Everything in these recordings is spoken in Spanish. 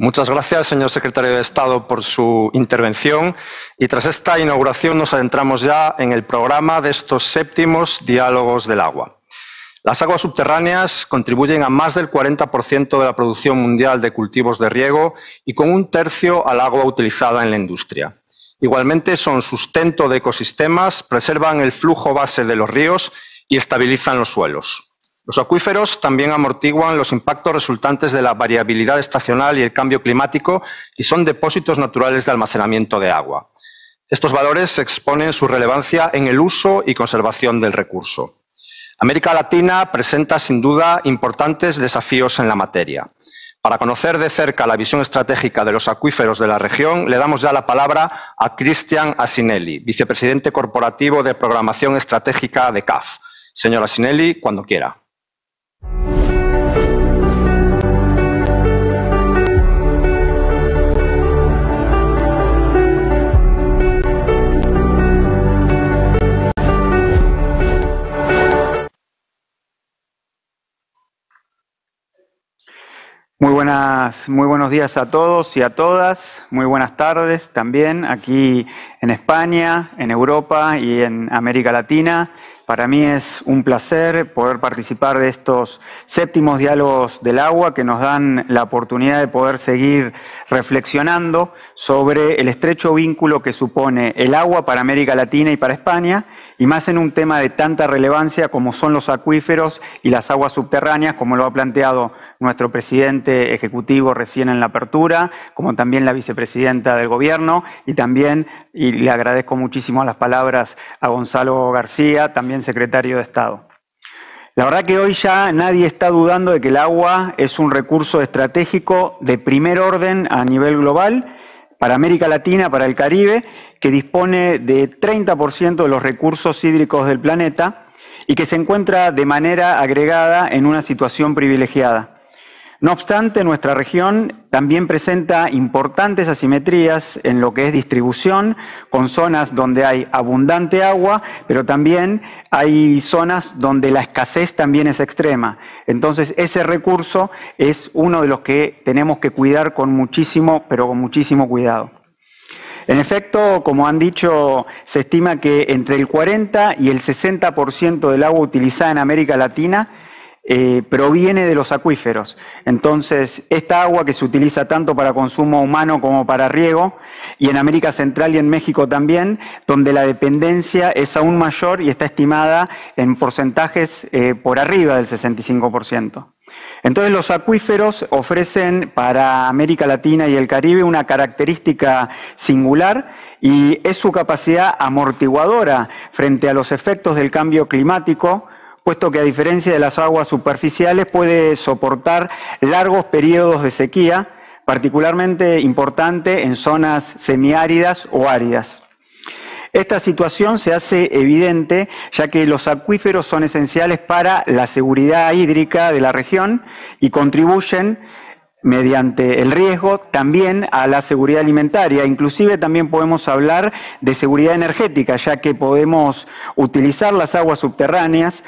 Muchas gracias, señor secretario de Estado, por su intervención. Y tras esta inauguración nos adentramos ya en el programa de estos séptimos diálogos del agua. Las aguas subterráneas contribuyen a más del 40% de la producción mundial de cultivos de riego y con 1/3 al agua utilizada en la industria. Igualmente son sustento de ecosistemas, preservan el flujo base de los ríos y estabilizan los suelos. Los acuíferos también amortiguan los impactos resultantes de la variabilidad estacional y el cambio climático y son depósitos naturales de almacenamiento de agua. Estos valores exponen su relevancia en el uso y conservación del recurso. América Latina presenta sin duda importantes desafíos en la materia. Para conocer de cerca la visión estratégica de los acuíferos de la región, le damos ya la palabra a Cristian Asinelli, vicepresidente corporativo de Programación Estratégica de CAF. Señor Asinelli, cuando quiera. Muy buenos días a todos y a todas, muy buenas tardes también aquí en España, en Europa y en América Latina. Para mí es un placer poder participar de estos séptimos diálogos del agua que nos dan la oportunidad de poder seguir reflexionando sobre el estrecho vínculo que supone el agua para América Latina y para España, y más en un tema de tanta relevancia como son los acuíferos y las aguas subterráneas, como lo ha planteado nuestro presidente ejecutivo recién en la apertura, como también la vicepresidenta del Gobierno, y también, y le agradezco muchísimo las palabras a Gonzalo García, también secretario de Estado. La verdad que hoy ya nadie está dudando de que el agua es un recurso estratégico de primer orden a nivel global, para América Latina, para el Caribe, que dispone de 30% de los recursos hídricos del planeta y que se encuentra de manera agregada en una situación privilegiada. No obstante, nuestra región también presenta importantes asimetrías en lo que es distribución, con zonas donde hay abundante agua, pero también hay zonas donde la escasez también es extrema. Entonces, ese recurso es uno de los que tenemos que cuidar con muchísimo, pero con muchísimo cuidado. En efecto, como han dicho, se estima que entre el 40 y el 60% del agua utilizada en América Latina proviene de los acuíferos. Entonces, esta agua que se utiliza tanto para consumo humano como para riego, y en América Central y en México también, donde la dependencia es aún mayor y está estimada en porcentajes por arriba del 65%. Entonces, los acuíferos ofrecen para América Latina y el Caribe una característica singular, y es su capacidad amortiguadora frente a los efectos del cambio climático, puesto que a diferencia de las aguas superficiales puede soportar largos periodos de sequía, particularmente importante en zonas semiáridas o áridas. Esta situación se hace evidente ya que los acuíferos son esenciales para la seguridad hídrica de la región y contribuyen mediante el riesgo también a la seguridad alimentaria. Inclusive también podemos hablar de seguridad energética, ya que podemos utilizar las aguas subterráneas,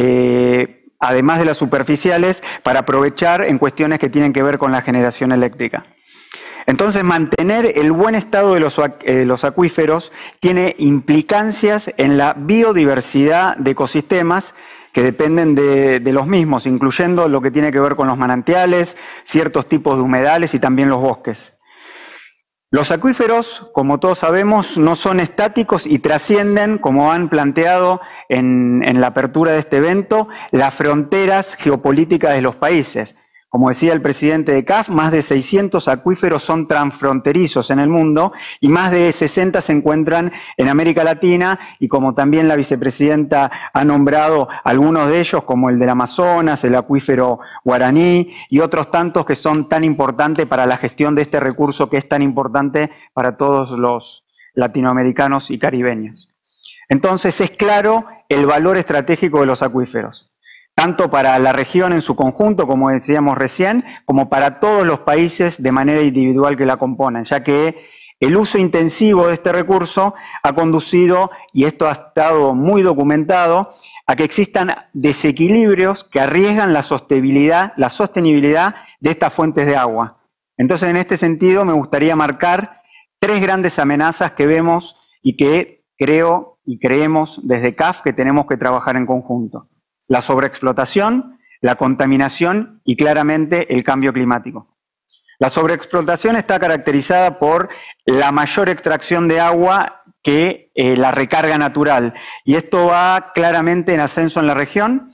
además de las superficiales, para aprovechar en cuestiones que tienen que ver con la generación eléctrica. Entonces, mantener el buen estado de los acuíferos tiene implicancias en la biodiversidad de ecosistemas que dependen de los mismos, incluyendo lo que tiene que ver con los manantiales, ciertos tipos de humedales y también los bosques. Los acuíferos, como todos sabemos, no son estáticos y trascienden, como han planteado en la apertura de este evento, las fronteras geopolíticas de los países. Como decía el presidente de CAF, más de 600 acuíferos son transfronterizos en el mundo y más de 60 se encuentran en América Latina, y como también la vicepresidenta ha nombrado algunos de ellos, como el del Amazonas, el acuífero Guaraní y otros tantos que son tan importantes para la gestión de este recurso que es tan importante para todos los latinoamericanos y caribeños. Entonces es claro el valor estratégico de los acuíferos, tanto para la región en su conjunto, como decíamos recién, como para todos los países de manera individual que la componen, ya que el uso intensivo de este recurso ha conducido, y esto ha estado muy documentado, a que existan desequilibrios que arriesgan la sostenibilidad de estas fuentes de agua. Entonces, en este sentido, me gustaría marcar 3 grandes amenazas que vemos y que creo y creemos desde CAF que tenemos que trabajar en conjunto. La sobreexplotación, la contaminación y claramente el cambio climático. La sobreexplotación está caracterizada por la mayor extracción de agua que la recarga natural. Y esto va claramente en ascenso en la región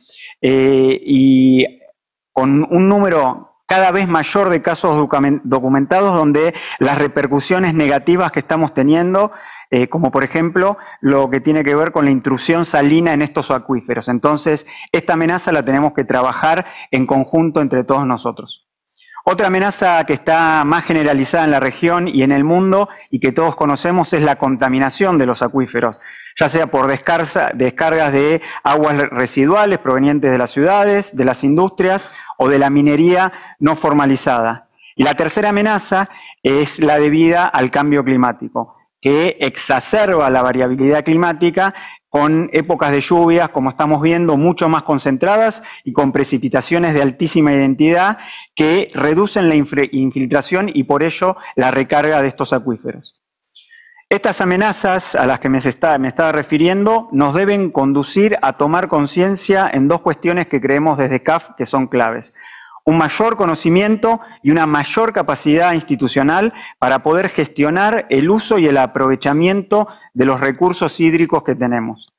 y con un número cada vez mayor de casos documentados donde las repercusiones negativas que estamos teniendo, como por ejemplo lo que tiene que ver con la intrusión salina en estos acuíferos. Entonces, esta amenaza la tenemos que trabajar en conjunto entre todos nosotros. Otra amenaza que está más generalizada en la región y en el mundo y que todos conocemos es la contaminación de los acuíferos, ya sea por descargas de aguas residuales provenientes de las ciudades, de las industrias o de la minería no formalizada. Y la tercera amenaza es la debida al cambio climático, que exacerba la variabilidad climática con épocas de lluvias, como estamos viendo, mucho más concentradas y con precipitaciones de altísima intensidad que reducen la infiltración y por ello la recarga de estos acuíferos. Estas amenazas a las que me estaba refiriendo nos deben conducir a tomar conciencia en 2 cuestiones que creemos desde CAF que son claves. Un mayor conocimiento y una mayor capacidad institucional para poder gestionar el uso y el aprovechamiento de los recursos hídricos que tenemos.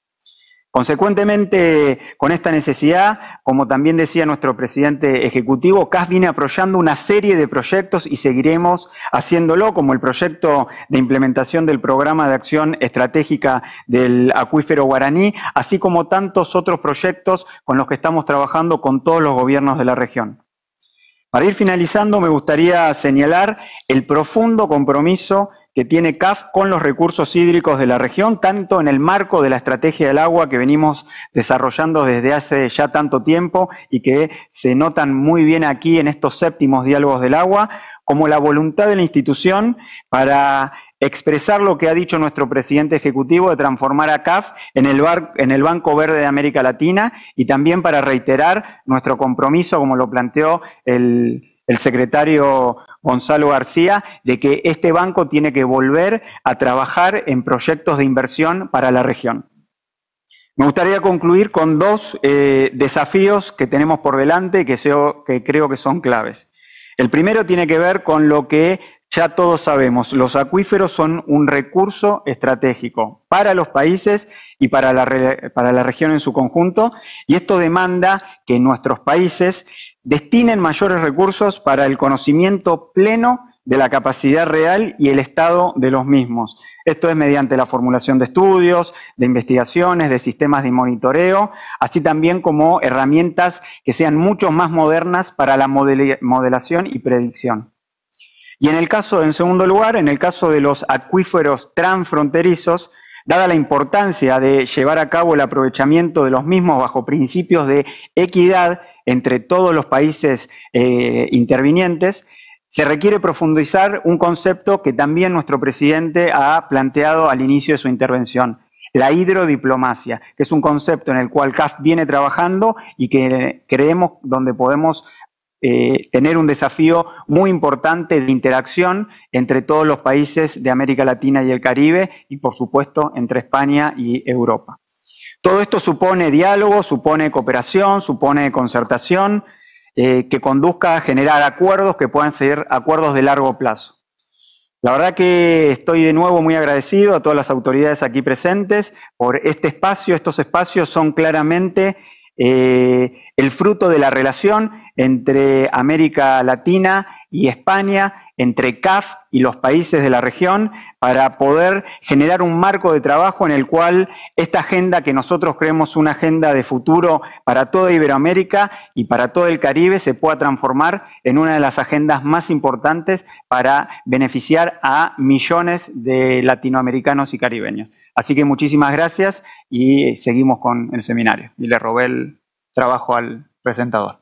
Consecuentemente, con esta necesidad, como también decía nuestro presidente ejecutivo, CAF viene apoyando una serie de proyectos y seguiremos haciéndolo, como el proyecto de implementación del Programa de Acción Estratégica del Acuífero Guaraní, así como tantos otros proyectos con los que estamos trabajando con todos los gobiernos de la región. Para ir finalizando, me gustaría señalar el profundo compromiso que tiene CAF con los recursos hídricos de la región, tanto en el marco de la estrategia del agua que venimos desarrollando desde hace ya tanto tiempo y que se notan muy bien aquí en estos 7º diálogos del agua, como la voluntad de la institución para expresar lo que ha dicho nuestro presidente ejecutivo de transformar a CAF en el Banco Verde de América Latina y también para reiterar nuestro compromiso, como lo planteó el secretario Gonzalo García, de que este banco tiene que volver a trabajar en proyectos de inversión para la región. Me gustaría concluir con 2 desafíos que tenemos por delante que creo que son claves. El primero tiene que ver con lo que ya todos sabemos, los acuíferos son un recurso estratégico para los países y para la región en su conjunto, y esto demanda que nuestros países destinen mayores recursos para el conocimiento pleno de la capacidad real y el estado de los mismos. Esto es mediante la formulación de estudios, de investigaciones, de sistemas de monitoreo, así también como herramientas que sean mucho más modernas para la modelación y predicción. Y en segundo lugar, en el caso de los acuíferos transfronterizos, dada la importancia de llevar a cabo el aprovechamiento de los mismos bajo principios de equidad entre todos los países intervinientes, se requiere profundizar un concepto que también nuestro presidente ha planteado al inicio de su intervención, la hidrodiplomacia, que es un concepto en el cual CAF viene trabajando y que creemos donde podemos tener un desafío muy importante de interacción entre todos los países de América Latina y el Caribe y, por supuesto, entre España y Europa. Todo esto supone diálogo, supone cooperación, supone concertación, que conduzca a generar acuerdos que puedan ser acuerdos de largo plazo. La verdad que estoy de nuevo muy agradecido a todas las autoridades aquí presentes por este espacio. Estos espacios son claramente el fruto de la relación entre América Latina y España, entre CAF y los países de la región, para poder generar un marco de trabajo en el cual esta agenda, que nosotros creemos una agenda de futuro para toda Iberoamérica y para todo el Caribe, se pueda transformar en una de las agendas más importantes para beneficiar a millones de latinoamericanos y caribeños. Así que muchísimas gracias y seguimos con el seminario. Y le robé el trabajo al presentador.